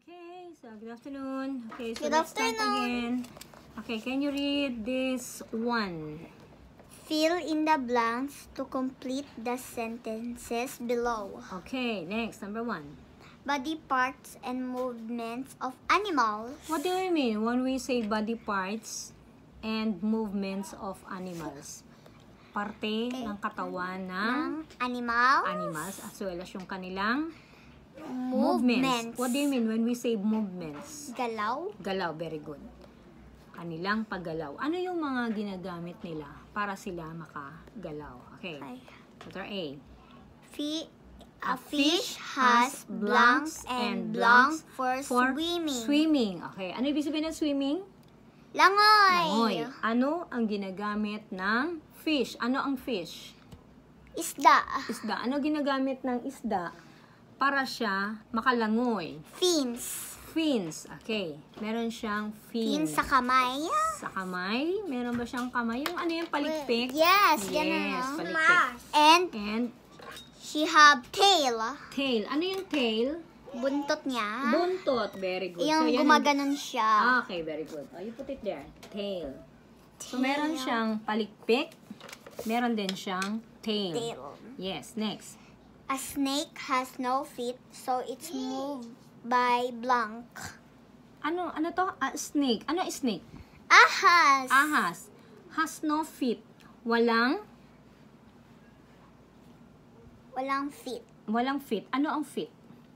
Okay, so good afternoon. Okay, so Good let's start afternoon. again. Okay, can you read this one? Fill in the blanks to complete the sentences below. Okay, next, number 1. Body parts and movements of animals. What do we mean when we say body parts and movements of animals? Parte ng katawan ng Ng animals. animals as well as yung kanilang Movements. What do you mean when we say movements? Galaw. Galaw, very good. Kanilang paggalaw. Ano yung mga ginagamit nila para sila makagalaw? Okay. Letter A. A fish has blanks and blanks for swimming. Swimming. Okay. Ano ibig sabihin ng swimming? Langoy. Langoy. Ano ang ginagamit ng fish? Ano ang fish? Isda. Isda. Ano ginagamit ng isda para siya makalangoy? Fins. Fins. Okay. Meron siyang fins. Fins sa kamay. Sa kamay? Meron ba siyang kamay? Yung ano yung palikpik? Yes, Yes, ganun. palikpik. And she have tail. Tail. Ano yung tail? Buntot niya. Buntot. Very good. Yung yan gumaganon siya. Okay, very good. Oh, you put it there. Tail. So, meron siyang palikpik. Meron din siyang tail. Tail. Yes, next. A snake has no feet, so it's moved by blank. Ano to? Snake. Ano is snake? Ahas. Ahas. Has no feet. Walang feet. Walang feet. Ano ang feet?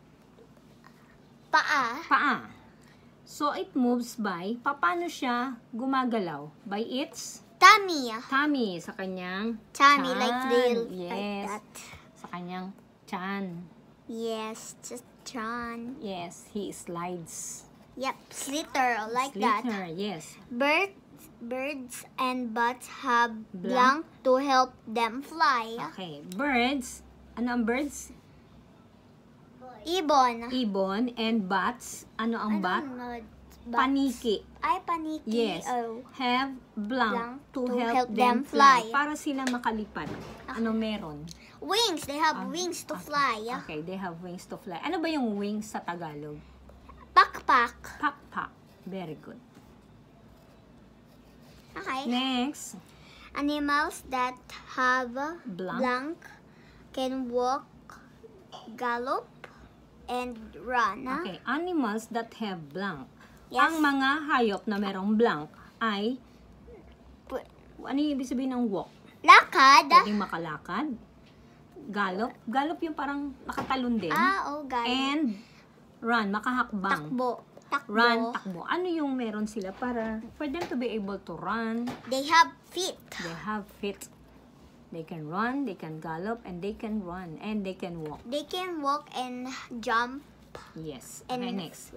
Paa. Paa. So, it moves by, paano siya gumagalaw? By its Tummy. tummy, sa kanyang Tummy, tiyan. like this. Yes. Like that. Sa kanyang tiyan. Yes, just John. Yes, he slides. Yep, slither, like that. Slither, yes. Birds and bats have Blank. blank to help them fly. Okay, birds. Ano ang birds? Ibon. Ibon and bats. Ano ang bat? Bats. Paniki. Ay, paniki. Yes. Oh. Have blank Blank to help them fly. Para sila makalipad. Ano meron? Wings. They have wings to fly. Okay, they have wings to fly. Ano ba yung wings sa Tagalog? Pakpak. Pakpak. Very good. Okay. Next. Animals that have Blank. blank can walk, gallop, and run. Okay, animals that have blank. Yes. Ang mga hayop na merong blank ay, ano yung ibig sabihin ng walk? Lakad. Pwedeng makalakad. Gallop. Gallop yung parang nakatalon din. Gallop. And run, makahakbang. Takbo. Run, takbo. Ano yung meron sila para for them to be able to run? They have feet. They have feet. They can run, they can gallop, and they can run, and they can walk. They can walk and jump. Yes. And Okay, next.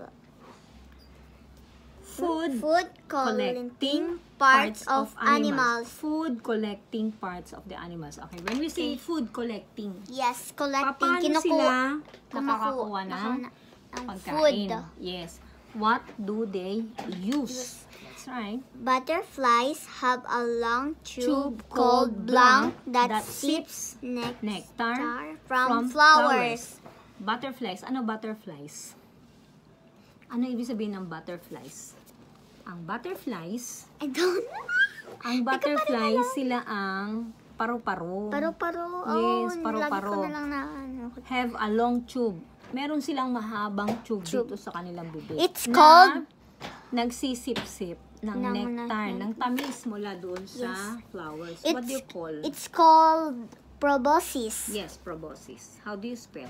Food collecting parts of animals. Food collecting parts of the animals. Okay, when we say food collecting, Yes, collecting. paano sila kumukuha nakakakuha ng ng pagkain? food. Yes. What do they use? That's right. Butterflies have a long tube called blank that sips nectar from flowers. Butterflies. Ano butterflies? Ano ibig sabihin ng butterflies? Ang butterflies, I don't ang butterflies sila ang paru-paro. Paru-paro. Yes, Lagi paru-paro. ko na lang na ano. Have a long tube. Meron silang mahabang tube dito sa kanilang bibig. It's called nagsisip-sip ng ng nectar, nectar. ng tamis mula doon sa flowers. What do you call? It's called proboscis. Yes, proboscis. How do you spell?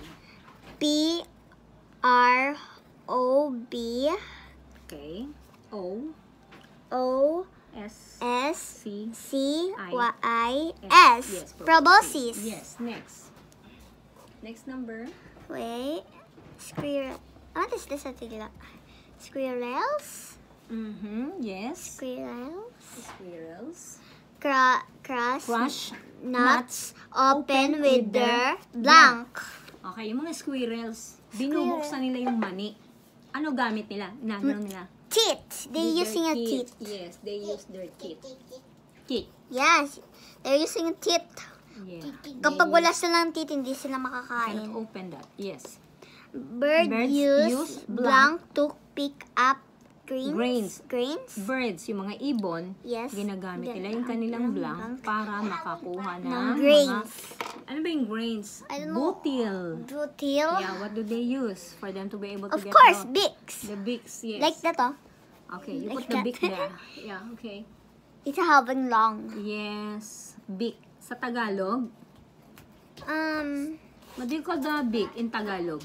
P-R-O-B Okay. O O S S C C-Y-S. Yes, Proboscis. Yes, next. Next number. Wait. Squirrel. What is this? Squirrels? Yes. Squirrels. Squirrels. Crush nuts nuts open with their blank. Okay, yung mga squirrels, binubuksan nila yung mani. Ano gamit nila? Ginagawa nila? Teeth. They're With using their a teeth. Yes, they use their teeth. Teeth. Yes. They're using a teeth. Yeah. Kapag wala silang teeth, hindi sila Cannot makakain. open that. Yes. Birds Birds use use blank to pick up Grains. Grains? Birds, yung mga ibon, Yes. ginagamit nila yung kanilang blank para makakuha ng grains. Ano ba yung grains? I don't know. Butil. Butil. Yeah, what do they use for them to be able to Of get course, the Bix. beaks? Yes. Like that, oh. Okay, you like put the that. beak there. Yeah, okay. It's having long. Yes, beak. Sa Tagalog, what do you call the beak in Tagalog?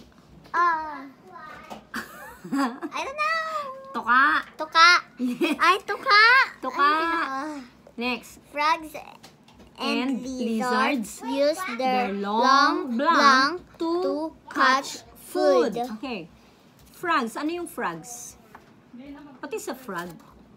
I don't know. Toka. Tuka. Ay, tuka. Tuka. Ay, Next. frogs And and lizards use Their their long blank to catch food. Okay. Frogs. Ano yung frogs? What is a frog?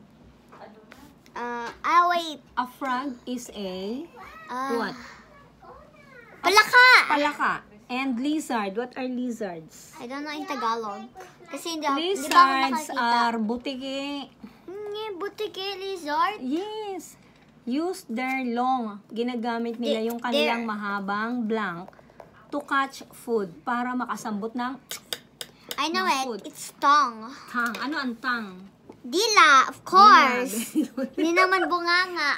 Wait. A frog is a what? Palaka. Palaka. And lizard. What are lizards? I don't know in Tagalog. Kasi hindi ba ako Lizards nakakita. are butiki. Butiki lizard. Yes. Use their long. Ginagamit nila yung kanilang mahabang blank to catch food para makasambot ng I know Mga it. food. It's tongue. tang. Ano ang tang? Dila, of course. Dila. Hindi naman bunganga.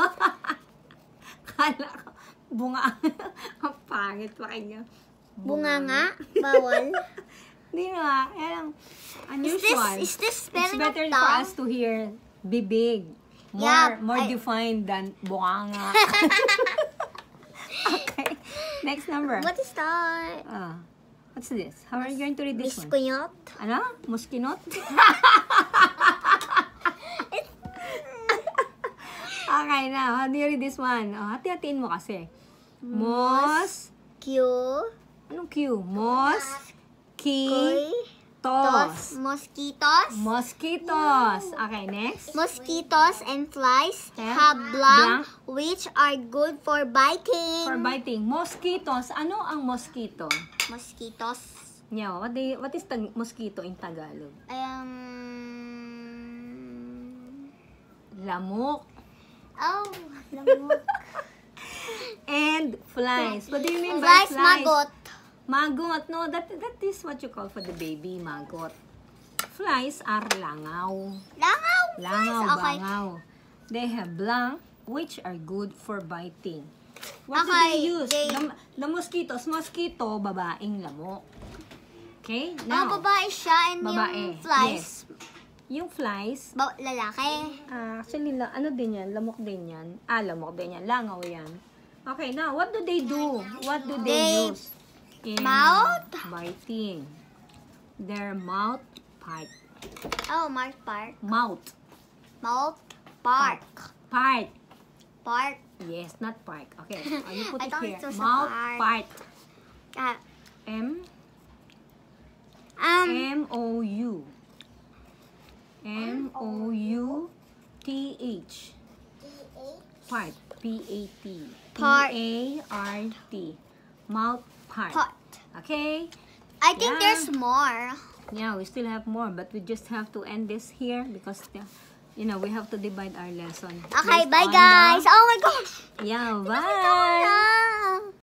Kala ko, bunga. Ang pangit pa kanya. Bunganga? Bawal. Hindi na. Yan ang unusual. Is this It's spelling of better for tongue? us to hear bibig. Yeah, More defined than bunganga. Okay. Next number. What is that? What's this? How are you going to read this one? Miskuyot? Ano? Muskinot? Okay, now, how do you read this one? Hati-hatiin mo kasi. Q. Anong Q? Koy. Tos. Mosquitoes. Mosquitoes. Okay, next. Mosquitoes and flies Have have blank, blank. which are good for biting. For biting. Mosquitoes. Ano ang mosquito? Mosquitoes. Yeah, what is the mosquito in Tagalog? Lamok. Oh, lamok. And flies. What do you mean by Flies, flies? magot. Magot. No, that is what you call for the baby, magot. Flies are langaw. Langaw. Langaw, Flies. Okay. bangaw. They have blank, which are good for biting. What do Okay, they use? they- The mosquitoes. Mosquito, babaeng lamok. Okay? Now, Babae siya and babae. yung flies. Yes. Yung flies, Lalaki. actually, ano din yan? Lamok din yan. Lamok din yan. Langaw yan. Okay, now, what do they do? What do they use? In Mouth? biting. Their mouth part. Oh, mouth part. Mouth. Mouth part. Part. Part. Yes, not park. Okay, you put I it thought here. it was a Mouth part. part. M M-O-U. M-O-U-T-H. Part. P-A-T. Part. P-A-R-T. Mouth part. Part. Okay? I think Yeah. there's more. Yeah, we still have more, but we just have to end this here because, we have to divide our lesson. Okay, based bye on guys. the- Oh my gosh. Yeah, bye!